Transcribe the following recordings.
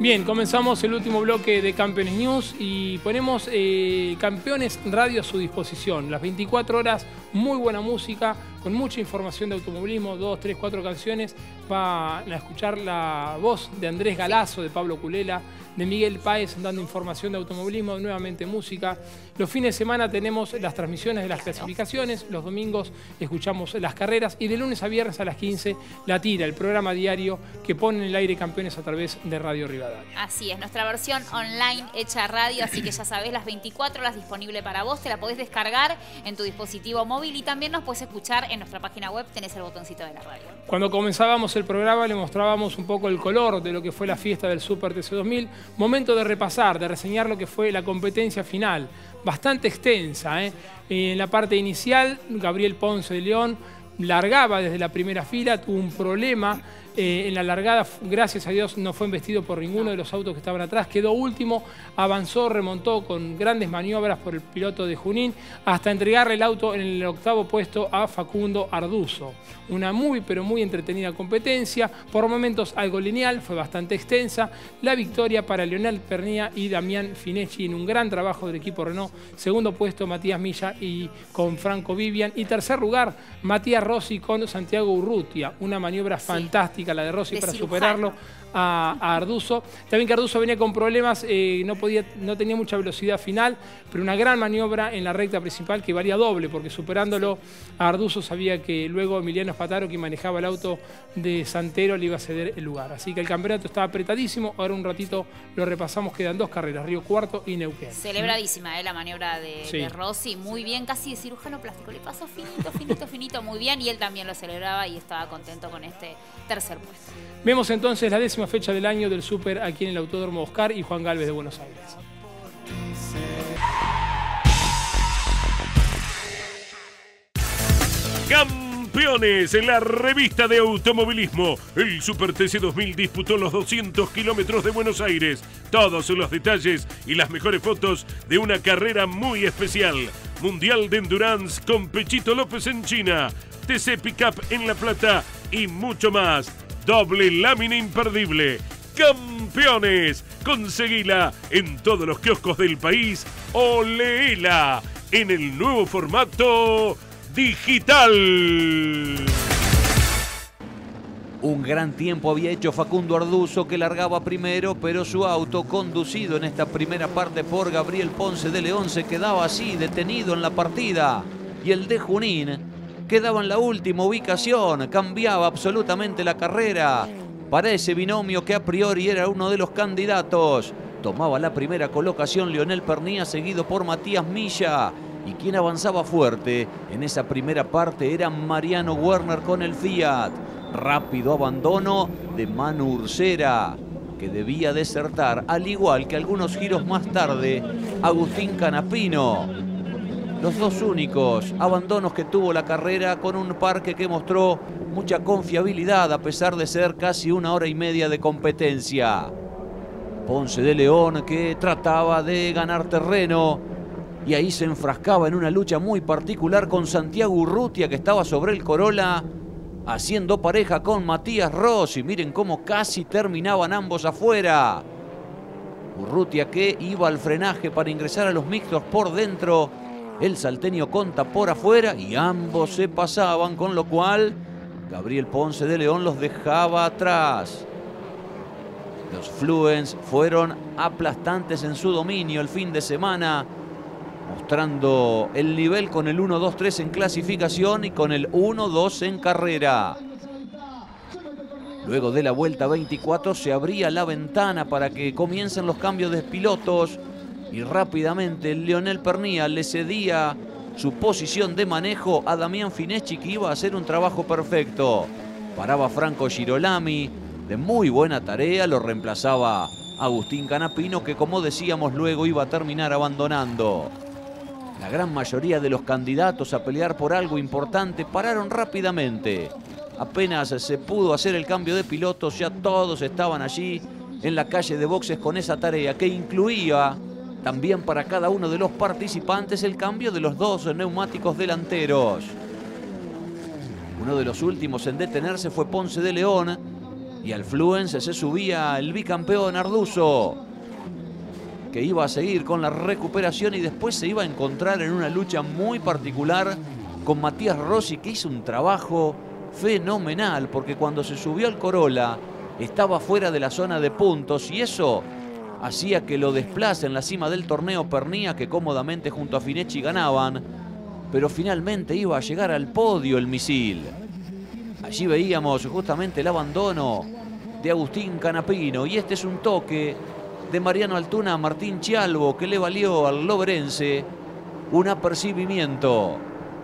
Bien, comenzamos el último bloque de Campeones News y ponemos Campeones Radio a su disposición. Las 24 horas, muy buena música, con mucha información de automovilismo, 2, 3, 4 canciones. Van a escuchar la voz de Andrés Galazo, de Pablo Culela, de Miguel Páez dando información de automovilismo, nuevamente música. Los fines de semana tenemos las transmisiones de las clasificaciones, los domingos escuchamos las carreras y de lunes a viernes a las 15 La Tira, el programa diario que pone en el aire Campeones a través de Radio Rivadavia. Así es, nuestra versión online hecha radio, así que ya sabés, las 24 horas disponible para vos, te la podés descargar en tu dispositivo móvil y también nos podés escuchar en nuestra página web, tenés el botoncito de la radio. Cuando comenzábamos el programa le mostrábamos un poco el color de lo que fue la fiesta del Super TC2000. Momento de repasar, de reseñar lo que fue la competencia final, bastante extensa. En la parte inicial, Gabriel Ponce de León largaba desde la primera fila, tuvo un problema en la largada, gracias a Dios no fue embestido por ninguno de los autos que estaban atrás, quedó último, avanzó, remontó con grandes maniobras por el piloto de Junín hasta entregarle el auto en el octavo puesto a Facundo Arduzo. Una pero muy entretenida competencia, por momentos algo lineal, fue bastante extensa. La victoria para Leonel Pernía y Damián Finecchi en un gran trabajo del equipo Renault. Segundo puesto Matías Milla y con Franco Vivian. Y tercer lugar Matías Rossi con Santiago Urrutia. Una maniobra fantástica la de Rossi para superarlo a Arduzo. También que Arduzo venía con problemas, no tenía mucha velocidad final, pero una gran maniobra en la recta principal que valía doble, porque superándolo a Arduzo sabía que luego Emiliano Spataro, quien manejaba el auto de Santero, le iba a ceder el lugar. Así que el campeonato estaba apretadísimo. Ahora un ratito lo repasamos, quedan dos carreras, Río Cuarto y Neuquén. Celebradísima la maniobra de Rossi, muy bien, casi de cirujano plástico, le pasó finito, muy bien, y él también lo celebraba y estaba contento con este tercer puesto. Vemos entonces la 10ª fecha del año del Super aquí en el Autódromo Oscar y Juan Galvez de Buenos Aires. Campeones, en la revista de automovilismo. El Super TC2000 disputó los 200 kilómetros de Buenos Aires. Todos los detalles y las mejores fotos de una carrera muy especial. Mundial de Endurance con Pechito López en China. TC Pickup en La Plata y mucho más. Doble lámina imperdible. Campeones, conseguila en todos los kioscos del país o léela en el nuevo formato digital. Un gran tiempo había hecho Facundo Arduzo, que largaba primero, pero su auto, conducido en esta primera parte por Gabriel Ponce de León, se quedaba así, detenido en la partida. Y el de Junín quedaba en la última ubicación, cambiaba absolutamente la carrera para ese binomio que a priori era uno de los candidatos. Tomaba la primera colocación Leonel Pernía, seguido por Matías Milla. Y quien avanzaba fuerte en esa primera parte era Mariano Werner con el Fiat. Rápido abandono de Manu Ursera, que debía desertar, al igual que algunos giros más tarde, Agustín Canapino. Los dos únicos abandonos que tuvo la carrera, con un parque que mostró mucha confiabilidad a pesar de ser casi 1 hora y media de competencia. Ponce de León, que trataba de ganar terreno y ahí se enfrascaba en una lucha muy particular con Santiago Urrutia, que estaba sobre el Corolla haciendo pareja con Matías Rossi. Miren cómo casi terminaban ambos afuera. Urrutia, que iba al frenaje para ingresar a los mixtos por dentro, el salteño Conta por afuera, y ambos se pasaban, con lo cual Gabriel Ponce de León los dejaba atrás. Los Fluence fueron aplastantes en su dominio el fin de semana, mostrando el nivel con el 1-2-3 en clasificación y con el 1-2 en carrera. Luego de la vuelta 24 se abría la ventana para que comiencen los cambios de pilotos. Y rápidamente Leonel Pernía le cedía su posición de manejo a Damián Finecchi, que iba a hacer un trabajo perfecto. Paraba Franco Girolami, de muy buena tarea, lo reemplazaba Agustín Canapino, que como decíamos luego iba a terminar abandonando. La gran mayoría de los candidatos a pelear por algo importante pararon rápidamente. Apenas se pudo hacer el cambio de pilotos, ya todos estaban allí en la calle de boxes con esa tarea que incluía también para cada uno de los participantes el cambio de los dos neumáticos delanteros. Uno de los últimos en detenerse fue Ponce de León, Y al Fluence se subía el bicampeón Arduzo, que iba a seguir con la recuperación y después se iba a encontrar en una lucha muy particular con Matías Rossi, que hizo un trabajo fenomenal, porque cuando se subió al Corolla estaba fuera de la zona de puntos y eso hacía que lo desplace en la cima del torneo Pernía, que cómodamente junto a Finecchi ganaban, pero finalmente iba a llegar al podio el misil. Allí veíamos justamente el abandono de Agustín Canapino y este es un toque de Mariano Altuna a Martín Chialvo que le valió al loberense un apercibimiento.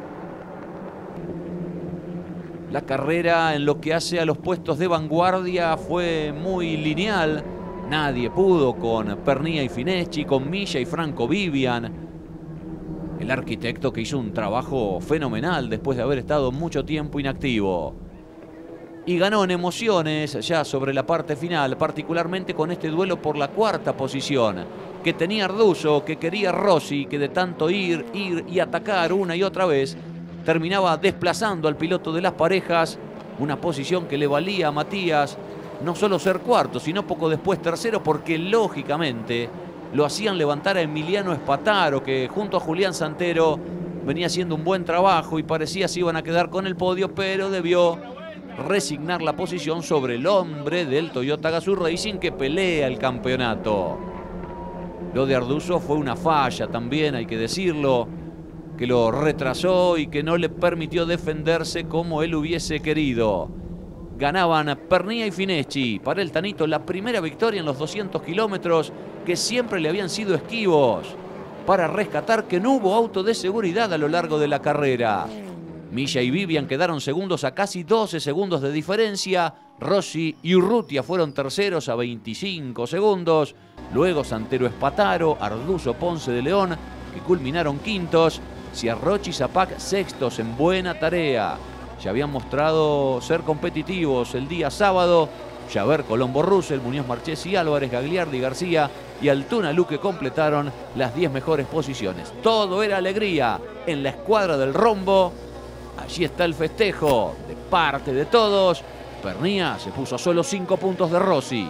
La carrera en lo que hace a los puestos de vanguardia fue muy lineal. Nadie pudo con Pernía y Finecchi, con Milla y Franco Vivian. El arquitecto que hizo un trabajo fenomenal después de haber estado mucho tiempo inactivo. Y ganó en emociones ya sobre la parte final, particularmente con este duelo por la cuarta posición que tenía Arduzo, que quería Rossi, que de tanto ir y atacar una y otra vez terminaba desplazando al piloto de las parejas, una posición que le valía a Matías no solo ser cuarto, sino poco después tercero, porque lógicamente lo hacían levantar a Emiliano Espataro, que junto a Julián Santero venía haciendo un buen trabajo y parecía se iban a quedar con el podio, pero debió resignar la posición sobre el hombre del Toyota Gazoo Racing que pelea el campeonato. Lo de Arduzo fue una falla también, hay que decirlo, que lo retrasó y que no le permitió defenderse como él hubiese querido. Ganaban Pernía y Finecchi. Para el Tanito la primera victoria en los 200 kilómetros que siempre le habían sido esquivos. Para rescatar que no hubo auto de seguridad a lo largo de la carrera. Milla y Vivian quedaron segundos a casi 12 segundos de diferencia. Rossi y Urrutia fueron terceros a 25 segundos. Luego Santero Espataro, Arduzo Ponce de León, que culminaron quintos. Ciarrochi y Zapac sextos en buena tarea. Ya habían mostrado ser competitivos el día sábado. Javert, Colombo, Russell, Muñoz, Marchesi, Álvarez, Gagliardi, García y Altuna Luque completaron las 10 mejores posiciones. Todo era alegría en la escuadra del Rombo. Allí está el festejo de parte de todos. Pernía se puso a solo 5 puntos de Rossi.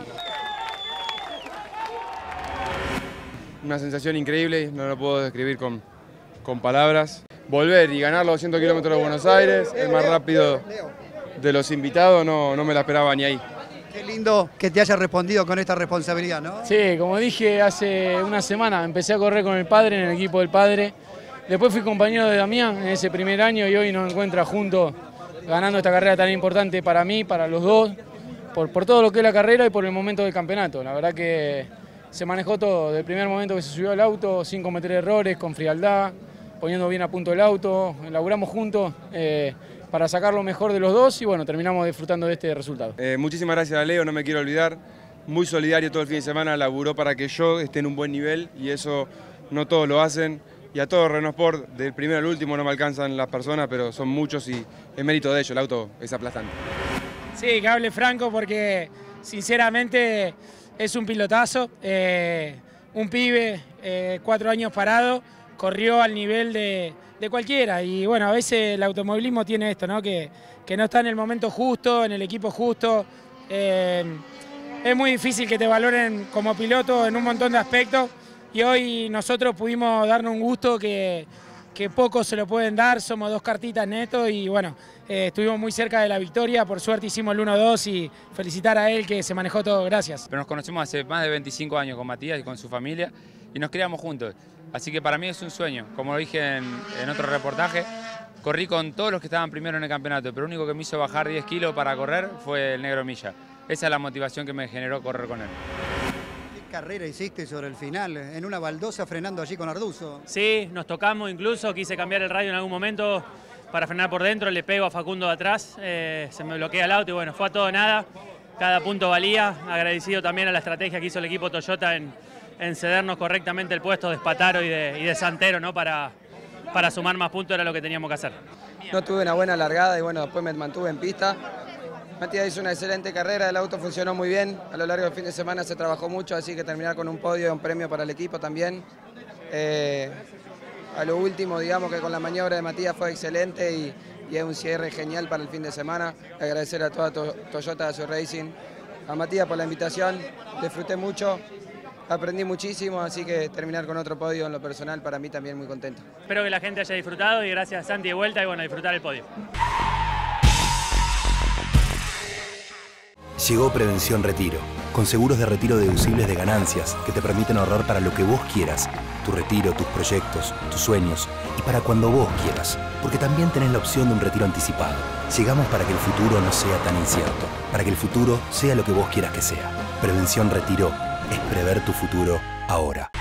Una sensación increíble, no lo puedo describir con palabras. Volver y ganar los 200 kilómetros de Buenos Aires, el más rápido de los invitados, no me la esperaba ni ahí. Qué lindo que te haya respondido con esta responsabilidad, ¿no? Sí, como dije hace una semana, empecé a correr con el padre, en el equipo del padre. Después fui compañero de Damián en ese primer año y hoy nos encuentra juntos ganando esta carrera tan importante para mí, para los dos, por todo lo que es la carrera y por el momento del campeonato. La verdad que se manejó todo, del primer momento que se subió al auto, sin cometer errores, con frialdad, poniendo bien a punto el auto, elaboramos juntos para sacar lo mejor de los dos y bueno, terminamos disfrutando de este resultado. Muchísimas gracias a Leo, no me quiero olvidar, muy solidario todo el fin de semana, laburó para que yo esté en un buen nivel y eso no todos lo hacen. Y a todo Renault Sport, del primero al último no me alcanzan las personas, pero son muchos y es mérito de ellos, el auto es aplastante. Sí, que hable Franco porque sinceramente es un pilotazo, un pibe, 4 años parado, corrió al nivel de cualquiera y bueno, a veces el automovilismo tiene esto, ¿no? Que no está en el momento justo, en el equipo justo. Es muy difícil que te valoren como piloto en un montón de aspectos y hoy nosotros pudimos darnos un gusto que pocos se lo pueden dar, somos 2 cartitas netos y bueno, estuvimos muy cerca de la victoria, por suerte hicimos el 1-2 y felicitar a él que se manejó todo, gracias. Pero nos conocemos hace más de 25 años con Matías y con su familia y nos criamos juntos, así que para mí es un sueño, como lo dije en otro reportaje, corrí con todos los que estaban primero en el campeonato, pero lo único que me hizo bajar 10 kilos para correr fue el negro Milla, esa es la motivación que me generó correr con él. ¿Qué carrera hiciste sobre el final? En una baldosa frenando allí con Arduzo. Sí, nos tocamos incluso, quise cambiar el radio en algún momento para frenar por dentro, le pego a Facundo de atrás, se me bloquea el auto y bueno, fue a todo o nada, cada punto valía, agradecido también a la estrategia que hizo el equipo Toyota en cedernos correctamente el puesto de Espataro y de Santero, ¿no? Para sumar más puntos era lo que teníamos que hacer. No tuve una buena largada y bueno, después me mantuve en pista. Matías hizo una excelente carrera, el auto funcionó muy bien, a lo largo del fin de semana se trabajó mucho, así que terminar con un podio y un premio para el equipo también. A lo último, digamos que con la maniobra de Matías fue excelente y es un cierre genial para el fin de semana. Agradecer a toda Toyota Gazoo Racing a Matías por la invitación, disfruté mucho, aprendí muchísimo, así que terminar con otro podio en lo personal para mí también muy contento. Espero que la gente haya disfrutado y gracias Santi de vuelta y bueno, disfrutar el podio. Llegó Prevención Retiro, con seguros de retiro deducibles de ganancias que te permiten ahorrar para lo que vos quieras, tu retiro, tus proyectos, tus sueños y para cuando vos quieras, porque también tenés la opción de un retiro anticipado. Llegamos para que el futuro no sea tan incierto, para que el futuro sea lo que vos quieras que sea. Prevención Retiro es prever tu futuro ahora.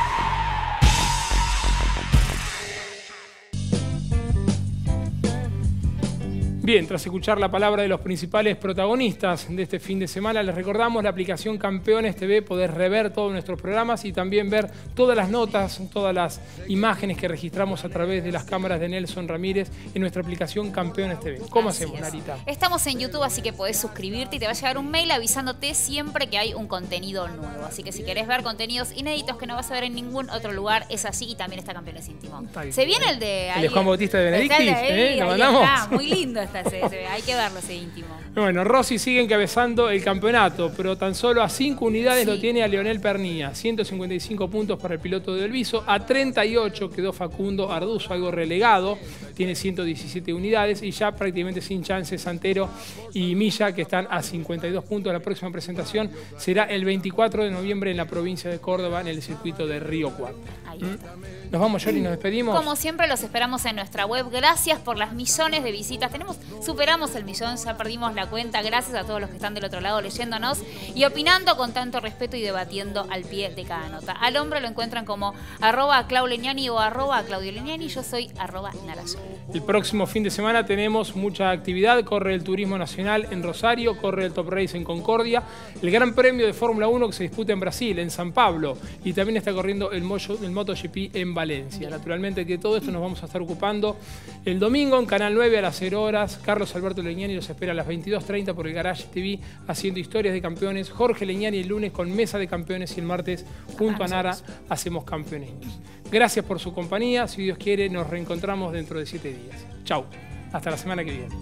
Bien, tras escuchar la palabra de los principales protagonistas de este fin de semana, les recordamos la aplicación Campeones TV, podés rever todos nuestros programas y también ver todas las notas, todas las imágenes que registramos a través de las cámaras de Nelson Ramírez en nuestra aplicación Campeones TV. ¿Cómo hacemos, Narita? Estamos en YouTube, así que podés suscribirte y te va a llegar un mail avisándote siempre que hay un contenido nuevo. Así que si querés ver contenidos inéditos que no vas a ver en ningún otro lugar, es así y también está Campeones Íntimo. Se viene el de... El de Juan Bautista de Benedictis, ¿lo mandamos? Está, muy lindo está. Hay que verlo ese íntimo. Bueno, Rossi sigue encabezando el campeonato, pero tan solo a 5 unidades lo tiene a Leonel Pernía. 155 puntos para el piloto de Elviso. A 38 quedó Facundo Arduzo, algo relegado. Tiene 117 unidades y ya prácticamente sin chances Santero y Milla, que están a 52 puntos. La próxima presentación será el 24 de noviembre en la provincia de Córdoba, en el circuito de Río Cuarto. Ahí está. Nos vamos, Yoli, nos despedimos. Como siempre, los esperamos en nuestra web. Gracias por las millones de visitas. Superamos el millón, ya perdimos la cuenta. Gracias a todos los que están del otro lado leyéndonos y opinando con tanto respeto y debatiendo al pie de cada nota. Al hombre lo encuentran como @ClauLegnani o @Claudio Legnani. Yo soy @Narayo. El próximo fin de semana tenemos mucha actividad. Corre el Turismo Nacional en Rosario, corre el Top Race en Concordia, el Gran Premio de Fórmula 1 que se disputa en Brasil, en San Pablo, y también está corriendo el MotoGP en Valencia. Naturalmente que todo esto nos vamos a estar ocupando el domingo en Canal 9 a las 0 horas. Carlos Alberto Legnani los espera a las 22:30 por el Garage TV haciendo historias de campeones. Jorge Legnani el lunes con Mesa de Campeones y el martes junto a Nara hacemos Campeones. Gracias por su compañía. Si Dios quiere, nos reencontramos dentro de 7 días. Chau. Hasta la semana que viene.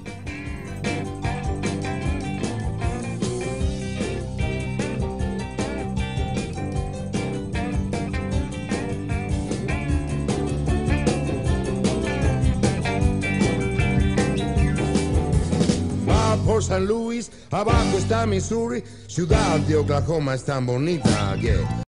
Por San Luis, abajo está Missouri, ciudad de Oklahoma es tan bonita, yeah.